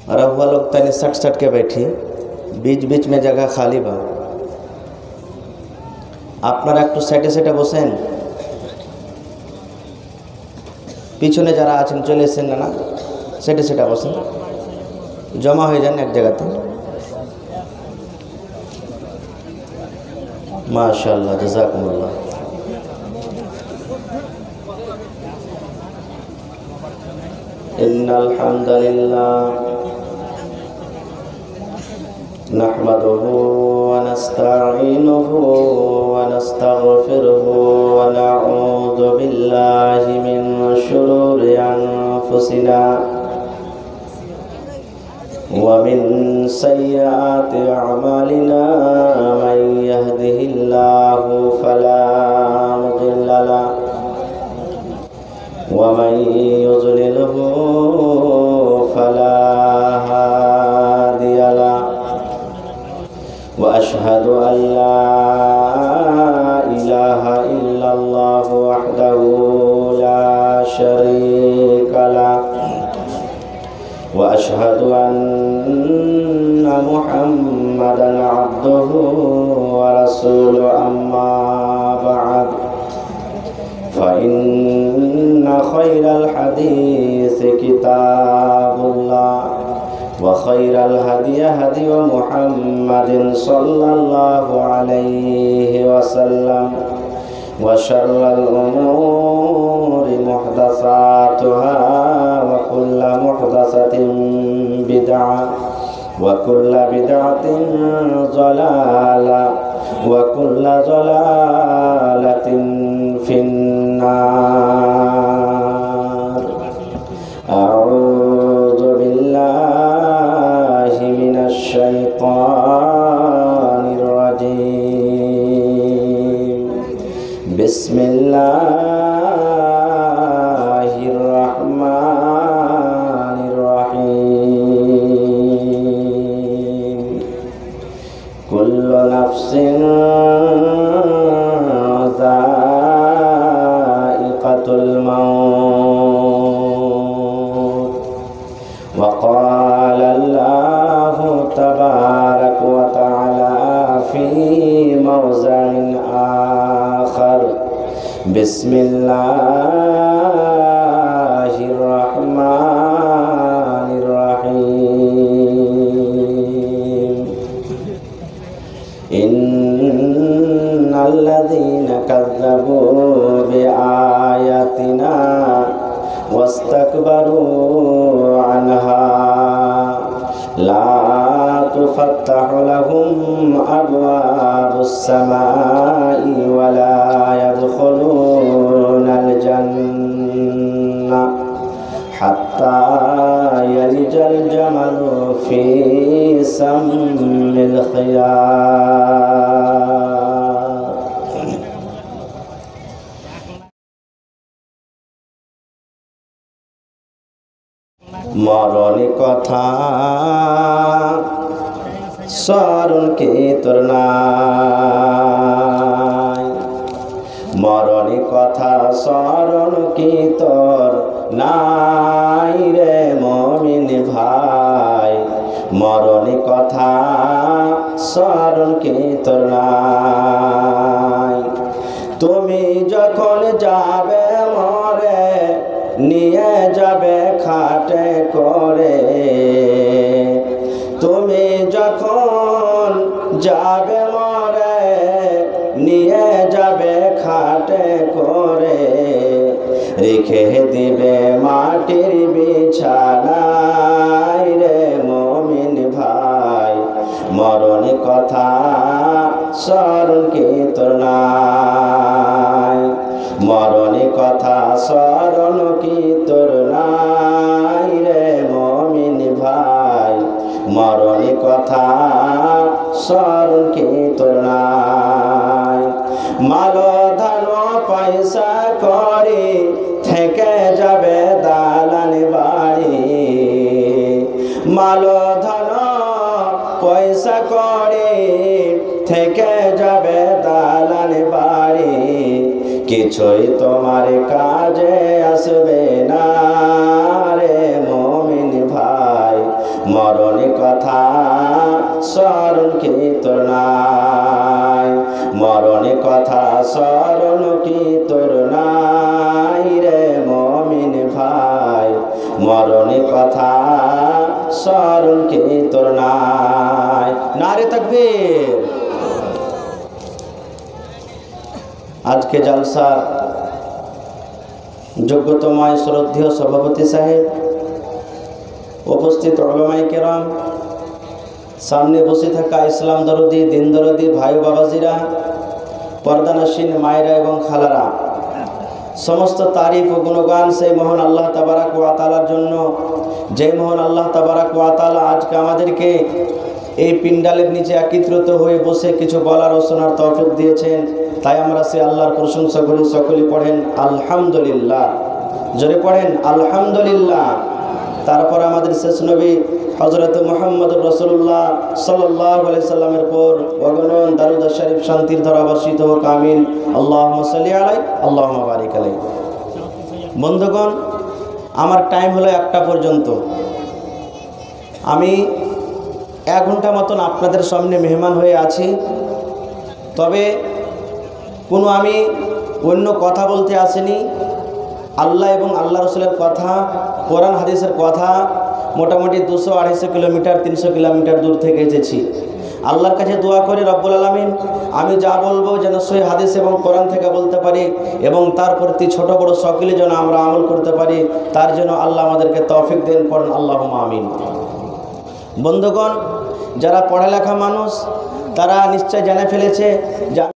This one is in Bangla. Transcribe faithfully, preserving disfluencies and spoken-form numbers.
और अब वह लोग तनी सट सट के बैठी, बीच बीच में जगह खाली बा। আপনারা একটু সাইডে সাইডে বসেন, পিছনে যারা আছেন চলে এসেছেন না, সাইডে সাইডে বসেন, জমা হয়ে যান এক জায়গাতে। মাশাআল্লাহ, জাযাকুমুল্লাহ। ইন্নাল হামদালিল্লাহ নাহমাদুহু ওয়া নাস্তাঈনুহু ওয়া নাস্তাগফিরুহু ওয়া নাউযু বিল্লাহি মিন শুরুরি আনফুসিনা ওয়া মিন সাইয়্যাতি আমালিনা মান ইয়াহদিহিল্লাহু ফালা মুদিল্লা লাহু ওয়া মান ইউযলিলহু ফালা হাদিয়া লাহু। وأشهد أن لا إله إلا الله وحده لا شريك له وأشهد أن محمدا عبده ورسوله أما بعد فإن خير الحديث كتاب الله وخير الهدي هدي محمد صلى الله عليه وسلم وشر الأمور محدثاتها وكل محدثة بدعة وكل بدعة ضلالة وكل ضلالة في النار. أعوذ بالله من الشيطان الرجيم. بسم الله الرحمن الرحيم. كل نفس ذائقة الموت وقال الله تبارك وتعالى في موضع آخر بسم الله الرحمن الرحيم. إن الذين كذبوا بآياتنا واستكبروا عنها لا تفتح لهم أبواب السماء ولا يدخلون الجنة حتى يلج الجمل في سم الخياط. মরণে কথা স্মরণ কি তোর নাই, মরণে কথা স্মরণ কি তোর নাই রে মুমিন ভাই, মরণে কথা স্মরণ কি তোর নাই। তুমি যখন যাবে মরে নিয়ে যাবে খাটে করে, তুমি যখন যাবে মরে নিয়ে যাবে খাটে করে, রেখে দিবে মাটির বিছানায় রে মুমিন ভাই, মরণ কথা স্মরণ কি তোর নাই, মরণ কথা স্মরণ কি তোর নাই রে মুমিন ভাই, মরণ কথা স্মরণ কি তোর নাই। মাল ধন পয়সা করি থেকে যাবে দালান বাড়ি, মাল ধন পয়সা করি থেকে যাবে দালান বাড়ি, কিছুই তোমার কাজে আসবে না রে মুমিন ভাই, মরণে কথা স্মরণ কে তোর নাই। নারে তাকবীর। আজকে জলসার যোগ্যতময় শ্রদ্ধেয় সভাপতি সাহেব, উপস্থিত উলামায়ে কেরাম, সামনে বসে থাকা ইসলাম দরদি দিন দরদি ভাই বাবাজিরা, পর্দানশীন মায়েরা এবং খালারা, সমস্ত তারিফ ও গুণগান সেই মহান আল্লাহ তাবারাক ওয়া তাআলার জন্য, যে মহান আল্লাহ তাবারাক ওয়া তাআলা আজকে আমাদেরকে এই পিন্ডালের নিচে একত্রিত হয়ে বসে কিছু বলার ও শোনার তৌফিক দিয়েছেন। তাই আমরা সে আল্লাহর প্রশংসা করি। সকলে পড়েন আলহামদুলিল্লাহ, জোরে পড়েন আলহামদুলিল্লাহ। তারপর আমাদের শেষ নবী হযরত মুহাম্মদুর রাসূলুল্লাহ সাল্লাল্লাহু আলাইহি সাল্লামের পর অগণন দারুদ শরীফ শান্তির ধারা বর্ষিত হোক, আমিন। আল্লাহুম্মা সাল্লি আলাইহি আল্লাহুম্মা বারিক আলাইহি। বন্ধুগণ, আমার টাইম হলো একটা পর্যন্ত। আমি এক ঘন্টা মতন আপনাদের সামনে মেহমান হয়ে আছি। তবে কোনো আমি অন্য কথা বলতে আসিনি। আল্লাহ এবং আল্লাহ রসুলের কথা, কোরআন হাদিসের কথা মোটামুটি দুশো আড়াইশো কিলোমিটার তিনশো কিলোমিটার দূর থেকে এসেছি। আল্লাহর কাছে দোয়া করি রব্বুল আলামিন আমি যা বলবো যেন সহি হাদিস এবং কোরআন থেকে বলতে পারি, এবং তার প্রতি ছোট বড় সকলে যেন আমরা আমল করতে পারি, তার জন্য আল্লাহ আমাদেরকে তৌফিক দেন। পড়েন আল্লাহুম্মা আমিন। বন্ধুগণ, যারা পড়ালেখা মানুষ তারা নিশ্চয় জেনে ফেলেছে যে